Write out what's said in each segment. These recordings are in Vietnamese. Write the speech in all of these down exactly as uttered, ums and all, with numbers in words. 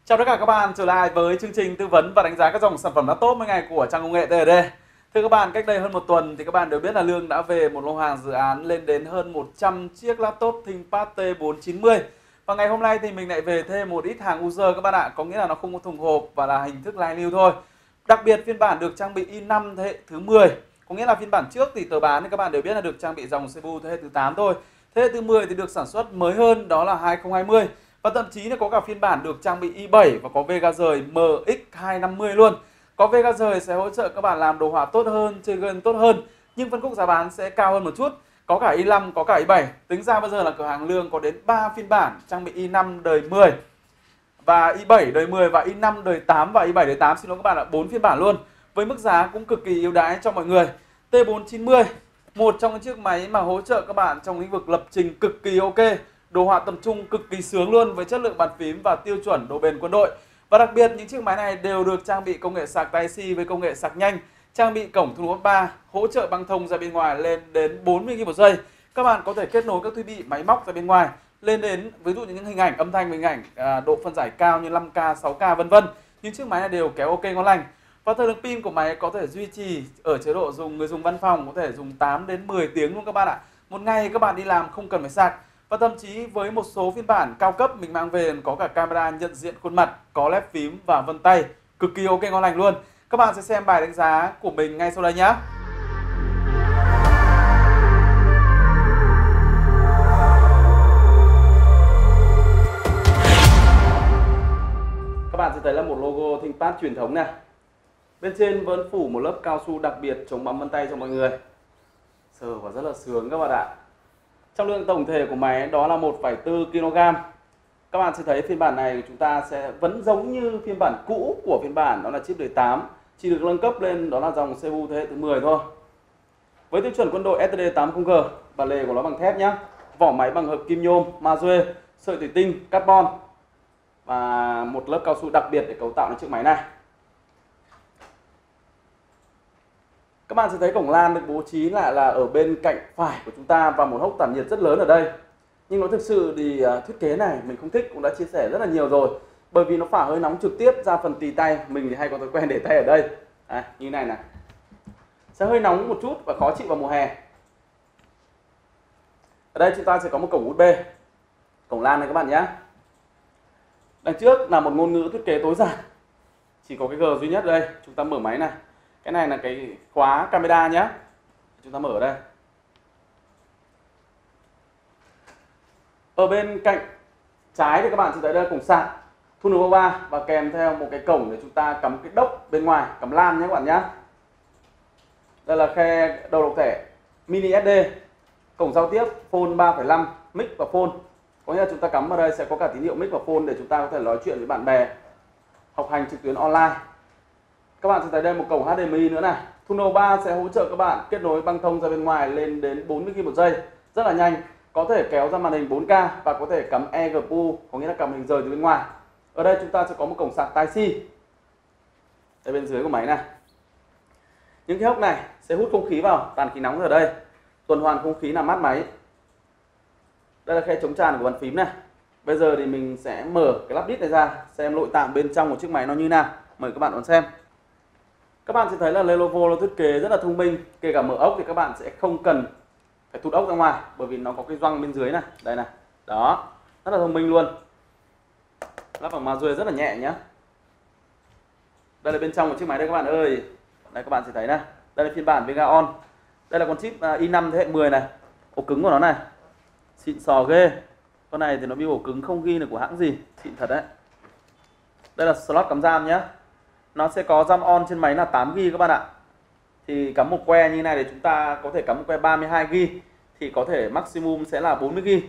Chào tất cả các bạn trở lại với chương trình tư vấn và đánh giá các dòng sản phẩm laptop mỗi ngày của Trang Công nghệ tê en đê. Thưa các bạn, cách đây hơn một tuần thì các bạn đều biết là Lương đã về một lô hàng dự án lên đến hơn một trăm chiếc laptop ThinkPad T bốn chín mươi. Và ngày hôm nay thì mình lại về thêm một ít hàng user các bạn ạ, có nghĩa là nó không có thùng hộp và là hình thức line lưu thôi. Đặc biệt phiên bản được trang bị i năm thế hệ thứ mười, có nghĩa là phiên bản trước thì tờ bán thì các bạn đều biết là được trang bị dòng xê pê u thế hệ thứ tám thôi. Thế hệ thứ mười thì được sản xuất mới hơn, đó là hai không hai không. Và thậm chí là có cả phiên bản được trang bị i bảy và có Vega rời M X hai năm mươi luôn. Có Vega rời sẽ hỗ trợ các bạn làm đồ họa tốt hơn, chơi game tốt hơn, nhưng phân khúc giá bán sẽ cao hơn một chút. Có cả i năm, có cả i bảy. Tính ra bây giờ là cửa hàng Lương có đến ba phiên bản trang bị i năm đời mười và i bảy đời mười và i năm đời tám và i bảy đời tám, xin lỗi các bạn ạ, bốn phiên bản luôn. Với mức giá cũng cực kỳ ưu đãi cho mọi người. T bốn chín mươi, một trong những chiếc máy mà hỗ trợ các bạn trong lĩnh vực lập trình cực kỳ ok. Đồ họa tầm trung cực kỳ sướng luôn với chất lượng bàn phím và tiêu chuẩn độ bền quân đội. Và đặc biệt những chiếc máy này đều được trang bị công nghệ sạc Type-C với công nghệ sạc nhanh, trang bị cổng thu nối ba, hỗ trợ băng thông ra bên ngoài lên đến bốn mươi ki lô bit một giây. Các bạn có thể kết nối các thiết bị máy móc ra bên ngoài lên đến ví dụ những hình ảnh, âm thanh, hình ảnh à, độ phân giải cao như năm K, sáu K vân vân. Những chiếc máy này đều kéo ok ngon lành. Và thời lượng pin của máy có thể duy trì ở chế độ dùng người dùng văn phòng có thể dùng tám đến mười tiếng luôn các bạn ạ. Một ngày các bạn đi làm không cần phải sạc. Và thậm chí với một số phiên bản cao cấp mình mang về có cả camera nhận diện khuôn mặt, có led phím và vân tay, cực kỳ ok ngon lành luôn. Các bạn sẽ xem bài đánh giá của mình ngay sau đây nhé. Các bạn sẽ thấy là một logo ThinkPad truyền thống này. Bên trên vẫn phủ một lớp cao su đặc biệt chống bám vân tay cho mọi người. Sờ và rất là sướng các bạn ạ. Trọng lượng tổng thể của máy đó là một phẩy bốn ki lô gam. Các bạn sẽ thấy phiên bản này của chúng ta sẽ vẫn giống như phiên bản cũ của phiên bản, đó là chip đời tám, chỉ được nâng cấp lên đó là dòng xê pê u thế hệ thứ mười thôi. Với tiêu chuẩn quân đội ét tê đê tám mươi G, bản lề của nó bằng thép nhé, vỏ máy bằng hợp kim nhôm, magie, sợi thủy tinh, carbon và một lớp cao su đặc biệt để cấu tạo lên chiếc máy này. Các bạn sẽ thấy cổng LAN được bố trí lại là ở bên cạnh phải của chúng ta và một hốc tản nhiệt rất lớn ở đây. Nhưng nó thực sự thì uh, thiết kế này mình không thích, cũng đã chia sẻ rất là nhiều rồi. Bởi vì nó phả hơi nóng trực tiếp ra phần tì tay, mình thì hay có thói quen để tay ở đây. À, như này này. Sẽ hơi nóng một chút và khó chịu vào mùa hè. Ở đây chúng ta sẽ có một cổng u ét bê, cổng LAN này các bạn nhé. Đằng trước là một ngôn ngữ thiết kế tối giản, chỉ có cái G duy nhất ở đây. Chúng ta mở máy này. Cái này là cái khóa camera nhé. Chúng ta mở ở đây. Ở bên cạnh trái thì các bạn sẽ thấy đây cổng sạc, thu nối ba và kèm theo một cái cổng để chúng ta cắm cái đốc bên ngoài, cắm LAN nhé các bạn nhé. Đây là khe đầu độc thẻ mini ét đê, cổng giao tiếp phone ba phẩy năm, mic và phone. Có nghĩa là chúng ta cắm vào đây sẽ có cả tín hiệu mic và phone để chúng ta có thể nói chuyện với bạn bè, học hành trực tuyến online. Các bạn sẽ thấy đây một cổng hát đê em i nữa này. Thu nối ba sẽ hỗ trợ các bạn kết nối băng thông ra bên ngoài lên đến bốn mươi ki lô bit một giây, rất là nhanh. Có thể kéo ra màn hình bốn K và có thể cắm e giê pê u, có nghĩa là cắm hình rời từ bên ngoài. Ở đây chúng ta sẽ có một cổng sạc Type-C. Đây bên dưới của máy này. Những cái hốc này sẽ hút không khí vào, tàn khí nóng ở đây, tuần hoàn không khí làm mát máy. Đây là khe chống tràn của bàn phím này. Bây giờ thì mình sẽ mở cái lắp đít này ra, xem nội tạng bên trong của chiếc máy nó như nào. Mời các bạn đón xem. Các bạn sẽ thấy là Lenovo nó thiết kế rất là thông minh, kể cả mở ốc thì các bạn sẽ không cần phải thụt ốc ra ngoài, bởi vì nó có cái gioăng bên dưới này, đây này, đó, rất là thông minh luôn. Lắp bằng magie rất là nhẹ nhá. Đây là bên trong của chiếc máy đây các bạn ơi. Đây các bạn sẽ thấy này, đây là phiên bản Vega On. Đây là con chip i năm thế hệ mười này, ổ cứng của nó này, xịn sò ghê. Con này thì nó bị ổ cứng không ghi được của hãng gì, xịn thật đấy. Đây là slot cắm RAM nhá. Nó sẽ có RAM on trên máy là tám gi ga bai các bạn ạ. Thì cắm một que như này để chúng ta có thể cắm một que ba mươi hai gi ga bai thì có thể maximum sẽ là bốn mươi gi ga bai.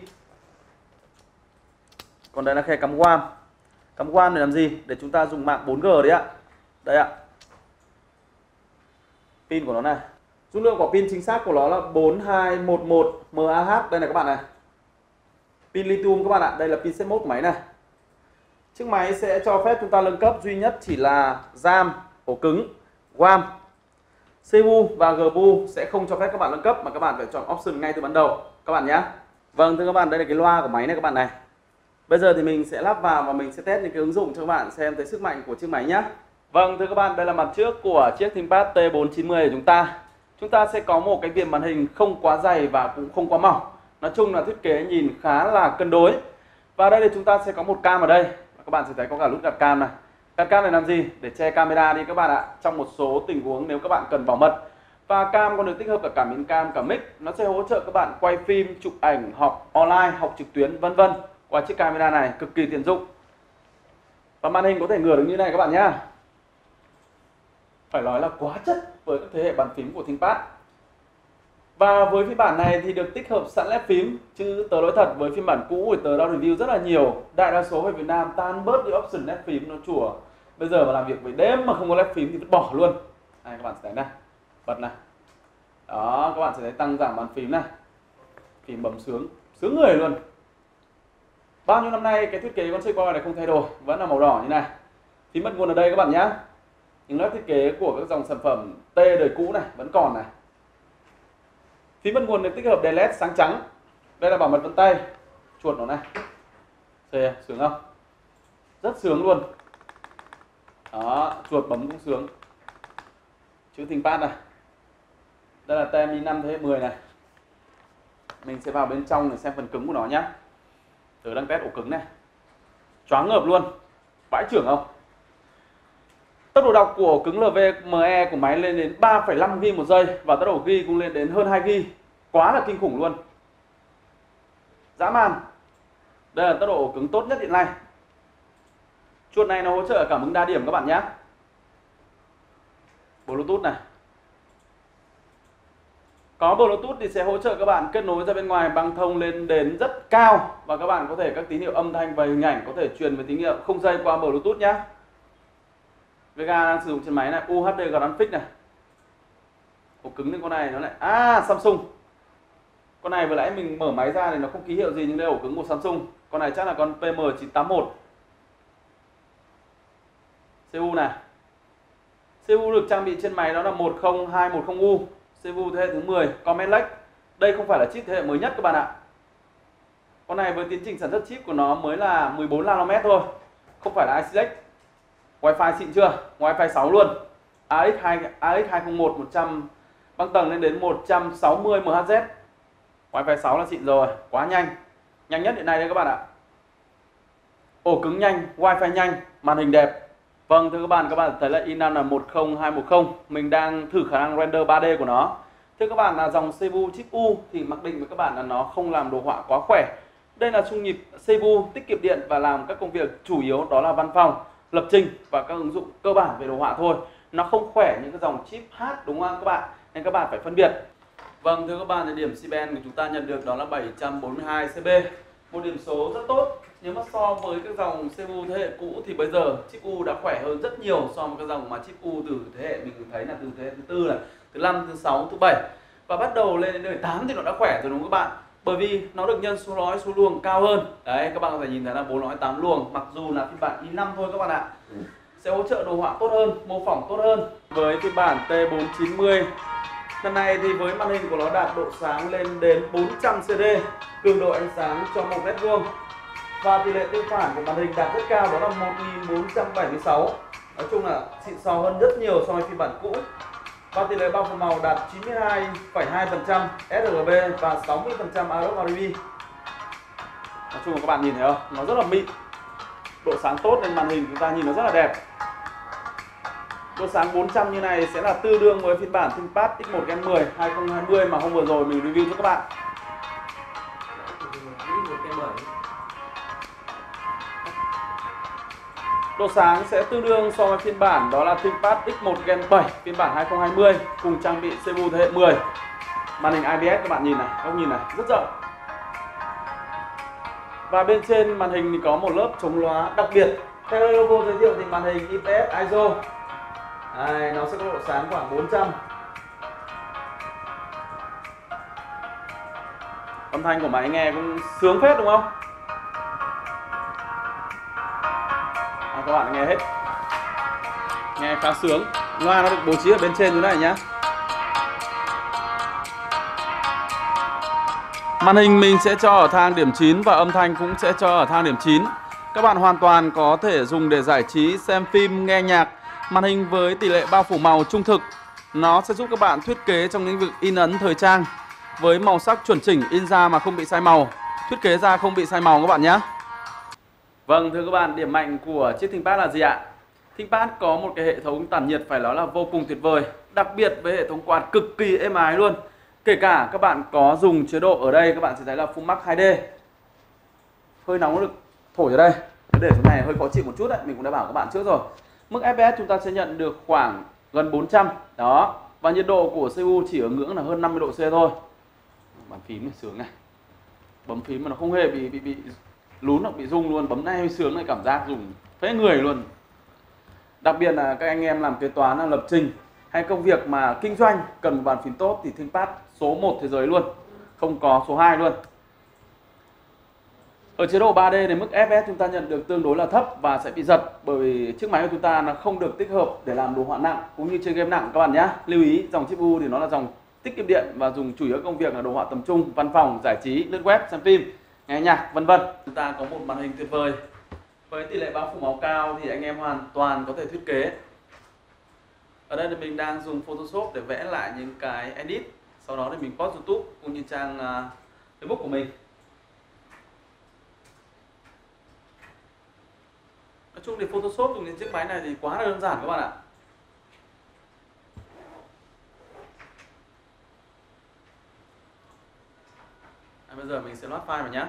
Còn đây là khe cắm WAN. Cắm WAN để làm gì? Để chúng ta dùng mạng bốn G đấy ạ. Đây ạ. Pin của nó này. Dung lượng của pin chính xác của nó là bốn hai một một mAh. Đây này các bạn này. Pin lithium các bạn ạ. Đây là pin set mode của máy này. Chiếc máy sẽ cho phép chúng ta nâng cấp duy nhất chỉ là RAM, ổ cứng, RAM. xê pê u và giê pê u sẽ không cho phép các bạn nâng cấp mà các bạn phải chọn option ngay từ ban đầu các bạn nhé. Vâng thưa các bạn, đây là cái loa của máy này các bạn này. Bây giờ thì mình sẽ lắp vào và mình sẽ test những cái ứng dụng cho các bạn xem thấy sức mạnh của chiếc máy nhé. Vâng, thưa các bạn, đây là mặt trước của chiếc ThinkPad T bốn chín mươi của chúng ta. Chúng ta sẽ có một cái viền màn hình không quá dày và cũng không quá mỏng. Nói chung là thiết kế nhìn khá là cân đối. Và đây thì chúng ta sẽ có một cam ở đây. Các bạn sẽ thấy có cả nút gạt cam này. Gạt cam này làm gì? Để che camera đi các bạn ạ. Trong một số tình huống nếu các bạn cần bảo mật. Và cam còn được tích hợp cả cảm biến cam, cả mic. Nó sẽ hỗ trợ các bạn quay phim, chụp ảnh, học online, học trực tuyến vân vân qua chiếc camera này, cực kỳ tiện dụng. Và màn hình có thể ngửa được như này các bạn nhé. Phải nói là quá chất với các thế hệ bàn phím của ThinkPad. Và với phiên bản này thì được tích hợp sẵn led phím, chứ tớ nói thật với phiên bản cũ thì tớ đã review rất là nhiều. Đại đa số ở Việt Nam tan bớt đi option led phím nó chùa. Bây giờ mà làm việc với đêm mà không có led phím thì vứt bỏ luôn. Này các bạn sẽ thấy này, bật này. Đó, các bạn sẽ thấy tăng giảm bàn phím này. Phím bấm sướng, sướng người luôn. Bao nhiêu năm nay cái thiết kế con Trackball này không thay đổi, vẫn là màu đỏ như này. Phím mất nguồn ở đây các bạn nhé. Những lớp thiết kế của các dòng sản phẩm T đời cũ này vẫn còn này. Phím mất nguồn được tích hợp đèn led sáng trắng. Đây là bảo mật vân tay. Chuột nó này. Xê, sướng không? Rất sướng luôn. Đó, chuột bấm cũng sướng. Chữ ThinkPad này. Đây là T M I năm thế hệ mười này. Mình sẽ vào bên trong để xem phần cứng của nó nhé. Tớ đang test ổ cứng này. Choáng ngợp luôn. Vãi chưởng không? Tốc độ đọc của ổ cứng L V M E của máy lên đến ba phẩy năm gi ga bai một giây. Và tốc độ ghi cũng lên đến hơn hai gi ga bai. Quá là kinh khủng luôn. Dã man. Đây là tốc độ ổ cứng tốt nhất hiện nay. Chuột này nó hỗ trợ cảm ứng đa điểm các bạn nhé. Bluetooth này. Có Bluetooth thì sẽ hỗ trợ các bạn kết nối ra bên ngoài băng thông lên đến rất cao. Và các bạn có thể các tín hiệu âm thanh và hình ảnh có thể truyền về tín hiệu không dây qua Bluetooth nhé. Vega đang sử dụng trên máy này, U H D Graphics này. Ổ cứng lên con này nó lại à Samsung. Con này vừa nãy mình mở máy ra thì nó không ký hiệu gì nhưng đây ổ cứng của Samsung. Con này chắc là con P M chín tám mốt. xê pê u này. xê pê u được trang bị trên máy đó là một không hai một không U. xê pê u thế hệ thứ mười, Comet Lake. Đây không phải là chip thế hệ mới nhất các bạn ạ. Con này với tiến trình sản xuất chip của nó mới là mười bốn nanomet thôi. Không phải là i xê ích. Wi-Fi xịn chưa? Wi-Fi sáu luôn. A X hai A X hai không một một trăm băng tầng lên đến một trăm sáu mươi mê héc. Wi-Fi sáu là xịn rồi, quá nhanh. Nhanh nhất hiện nay đấy các bạn ạ. Ổ cứng nhanh, Wi-Fi nhanh, màn hình đẹp. Vâng thưa các bạn, các bạn thấy là Inam là một không hai một không. Mình đang thử khả năng render ba D của nó. Thưa các bạn, là dòng xê pê u chip U thì mặc định với các bạn là nó không làm đồ họa quá khỏe. Đây là xung nhịp xê pê u tiết kiệm điện và làm các công việc chủ yếu đó là văn phòng, lập trình và các ứng dụng cơ bản về đồ họa thôi. Nó không khỏe những cái dòng chip hát đúng không các bạn? Nên các bạn phải phân biệt. Vâng thưa các bạn, thì điểm xê pê en của chúng ta nhận được đó là bảy trăm bốn mươi hai C B. Một điểm số rất tốt. Nếu mà so với các dòng xê pê u thế hệ cũ thì bây giờ chip U đã khỏe hơn rất nhiều so với các dòng mà chip U từ thế hệ mình thấy là từ thế hệ thứ tư này, thứ năm, thứ sáu, thứ bảy và bắt đầu lên đến đời tám thì nó đã khỏe rồi đúng không các bạn? Bởi vì nó được nhân số lõi số luồng cao hơn. Đấy, các bạn có thể nhìn thấy là bốn lõi tám luồng, mặc dù là phiên bản i năm thôi các bạn ạ. Sẽ hỗ trợ đồ họa tốt hơn, mô phỏng tốt hơn. Với phiên bản T bốn chín mươi lần này thì với màn hình của nó đạt độ sáng lên đến bốn trăm C D, cường độ ánh sáng cho một mét vuông. Và tỷ lệ tương phản của màn hình đạt rất cao, đó là một nghìn bốn trăm bảy mươi sáu. Nói chung là xịn sò hơn rất nhiều so với phiên bản cũ. Và tỷ lệ bao phủ màu đạt chín mươi hai phẩy hai phần trăm sRGB và sáu mươi phần trăm Adobe R G B. Nói chung là các bạn nhìn thấy không? Nó rất là mịn. Độ sáng tốt nên màn hình chúng ta nhìn nó rất là đẹp. Độ sáng bốn trăm như này sẽ là tương đương với phiên bản ThinkPad X một Gen mười hai không hai không mà hôm vừa rồi mình review cho các bạn. Độ sáng sẽ tương đương so với phiên bản đó là ThinkPad X một Gen bảy phiên bản hai không hai không cùng trang bị xê pê u thế hệ mười. Màn hình I P S các bạn nhìn này, góc nhìn này rất rộng. Và bên trên màn hình thì có một lớp chống lóa đặc biệt. Theo logo giới thiệu thì màn hình I P S I S O. Đây, nó sẽ có độ sáng khoảng bốn trăm. Âm thanh của máy nghe cũng sướng phết đúng không? À, các bạn nghe hết. Nghe khá sướng. Loa nó được bố trí ở bên trên như này nhá. Màn hình mình sẽ cho ở thang điểm chín và âm thanh cũng sẽ cho ở thang điểm chín. Các bạn hoàn toàn có thể dùng để giải trí, xem phim, nghe nhạc. Màn hình với tỷ lệ bao phủ màu trung thực. Nó sẽ giúp các bạn thiết kế trong lĩnh vực in ấn thời trang. Với màu sắc chuẩn chỉnh, in ra mà không bị sai màu. Thiết kế ra không bị sai màu các bạn nhé. Vâng, thưa các bạn, điểm mạnh của chiếc ThinkPad là gì ạ? ThinkPad có một cái hệ thống tản nhiệt phải nói là vô cùng tuyệt vời. Đặc biệt với hệ thống quạt cực kỳ êm ái luôn. Kể cả các bạn có dùng chế độ ở đây, các bạn sẽ thấy là Full Max hai D. Hơi nóng được thổi ở đây. Để chỗ này hơi khó chịu một chút đấy, mình cũng đã bảo các bạn trước rồi. Mức ép pê ét chúng ta sẽ nhận được khoảng gần bốn trăm. Đó. Và nhiệt độ của xê pê u chỉ ở ngưỡng là hơn năm mươi độ C thôi. Bàn phím này sướng này. Bấm phím mà nó không hề bị bị bị lún hoặc bị rung luôn, bấm này hơi sướng này, cảm giác dùng phế người luôn. Đặc biệt là các anh em làm kế toán, lập trình hay công việc mà kinh doanh cần một bàn phím tốt thì ThinkPad số một thế giới luôn, không có số hai luôn. Ở chế độ ba D thì mức ép pê ét chúng ta nhận được tương đối là thấp và sẽ bị giật bởi vì chiếc máy của chúng ta nó không được tích hợp để làm đồ họa nặng cũng như chơi game nặng các bạn nhé. Lưu ý dòng chip U thì nó là dòng tiết kiệm điện và dùng chủ yếu công việc là đồ họa tầm trung, văn phòng, giải trí, lướt web, xem phim, nghe nhạc vân vân. Chúng ta có một màn hình tuyệt vời. Với tỷ lệ bao phủ màu cao thì anh em hoàn toàn có thể thiết kế. Ở đây thì mình đang dùng Photoshop để vẽ lại những cái edit, sau đó thì mình post YouTube cũng như trang uh, Facebook của mình. Nói chung thì Photoshop dùng trên chiếc máy này thì quá là đơn giản các bạn ạ. À, bây giờ mình sẽ load file vào nhé.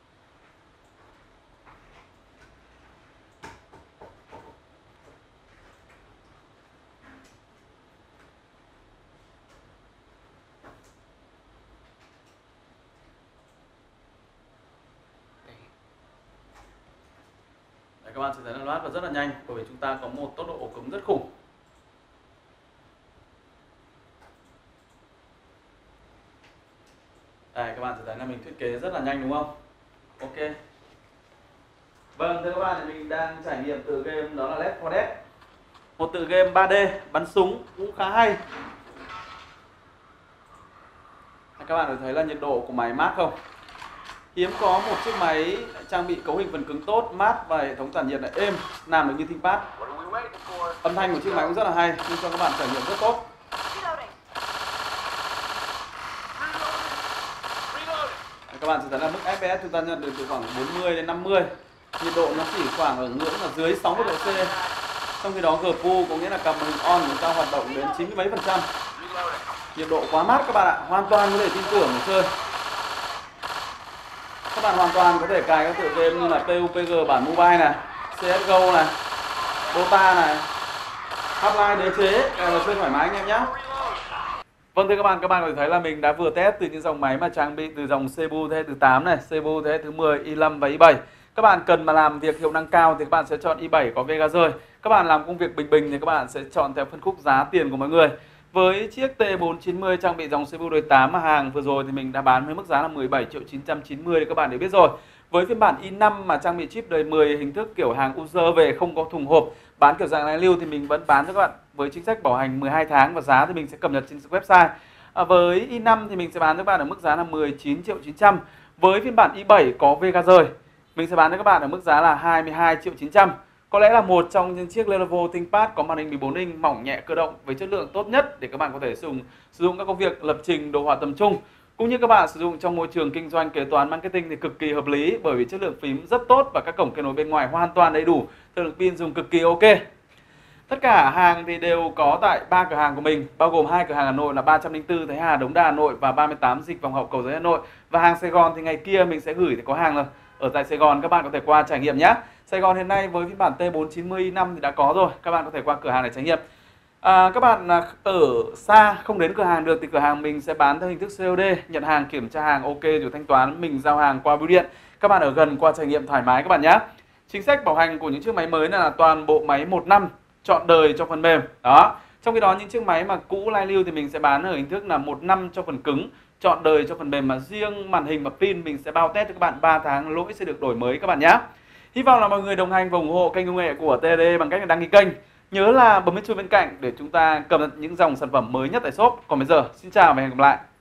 Các bạn sẽ thấy là loát và rất là nhanh bởi vì chúng ta có một tốc độ ổ cứng rất khủng. Đây, các bạn sẽ thấy là mình thiết kế rất là nhanh đúng không? Ok. Vâng, thưa các bạn, thì mình đang trải nghiệm tựa game đó là Left four Dead. Một tựa game ba D bắn súng cũng khá hay. Các bạn có thấy là nhiệt độ của máy mát không? Hiếm có một chiếc máy trang bị cấu hình phần cứng tốt, mát và hệ thống tản nhiệt lại êm làm được như ThinkPad. Âm thanh của chiếc máy cũng rất là hay, nhưng cho các bạn trải nghiệm rất tốt. Các bạn sẽ thấy là mức ép pê ét chúng ta nhận được từ khoảng bốn mươi đến năm mươi. Nhiệt độ nó chỉ khoảng ở ngưỡng là dưới sáu mươi độ C. Trong khi đó giê pê u có nghĩa là cặp màn hình on của chúng ta hoạt động đến chín mươi mấy phần trăm. Nhiệt độ quá mát các bạn ạ, hoàn toàn có thể tin tưởng để chơi. Các bạn hoàn toàn có thể cài các tựa game như là pê u bê giê bản mobile này, xê ét giê ô này, Dota này, Half-Life đế chế, cài vào chơi thoải mái anh em nhé. Vâng, thưa các bạn, các bạn có thể thấy là mình đã vừa test từ những dòng máy mà trang bị từ dòng xê pê u thế hệ thứ tám này, xê pê u thế hệ thứ mười, i năm và i bảy. Các bạn cần mà làm việc hiệu năng cao thì các bạn sẽ chọn i bảy có Vega rơi. Các bạn làm công việc bình bình thì các bạn sẽ chọn theo phân khúc giá tiền của mọi người. Với chiếc T bốn chín mươi trang bị dòng xê pê u đời tám mà hàng vừa rồi thì mình đã bán với mức giá là mười bảy triệu chín trăm chín mươi thì các bạn đều biết rồi. Với phiên bản i năm mà trang bị chip đời mười hình thức kiểu hàng user về không có thùng hộp, bán kiểu dạng này lưu thì mình vẫn bán cho các bạn với chính sách bảo hành mười hai tháng và giá thì mình sẽ cập nhật trên website. À, với i năm thì mình sẽ bán cho các bạn ở mức giá là mười chín triệu chín trăm. Với phiên bản i bảy có Vega rơi, mình sẽ bán cho các bạn ở mức giá là hai mươi hai triệu chín trăm. Có lẽ là một trong những chiếc Lenovo ThinkPad có màn hình mười bốn inch mỏng nhẹ cơ động với chất lượng tốt nhất để các bạn có thể sử dụng sử dụng các công việc lập trình, đồ họa tầm trung, cũng như các bạn sử dụng trong môi trường kinh doanh, kế toán, marketing thì cực kỳ hợp lý bởi vì chất lượng phím rất tốt và các cổng kết nối bên ngoài hoàn toàn đầy đủ, thời lượng pin dùng cực kỳ ok. Tất cả hàng thì đều có tại ba cửa hàng của mình, bao gồm hai cửa hàng Hà Nội là ba trăm linh tư Thái Hà, Đống Đa Hà Nội và ba mươi tám Dịch Vọng Hậu, Cầu Giấy Hà Nội. Và hàng Sài Gòn thì ngày kia mình sẽ gửi thì có hàng rồi. Ở tại Sài Gòn các bạn có thể qua trải nghiệm nhé. Sài Gòn hiện nay với phiên bản T bốn chín mươi i năm thì đã có rồi, các bạn có thể qua cửa hàng để trải nghiệm. À, các bạn ở xa không đến cửa hàng được thì cửa hàng mình sẽ bán theo hình thức xê ô đê, nhận hàng, kiểm tra hàng ok rồi thanh toán, mình giao hàng qua bưu điện. Các bạn ở gần qua trải nghiệm thoải mái các bạn nhé. Chính sách bảo hành của những chiếc máy mới là toàn bộ máy một năm, trọn đời cho phần mềm. Đó. Trong khi đó những chiếc máy mà cũ lai lưu thì mình sẽ bán ở hình thức là một năm cho phần cứng, trọn đời cho phần mềm, mà riêng màn hình và pin mình sẽ bao test cho các bạn ba tháng, lỗi sẽ được đổi mới các bạn nhé. Hy vọng là mọi người đồng hành và ủng hộ kênh công nghệ của tê đê bằng cách đăng ký kênh. Nhớ là bấm nút chuông bên cạnh để chúng ta cập nhật những dòng sản phẩm mới nhất tại shop. Còn bây giờ, xin chào và hẹn gặp lại.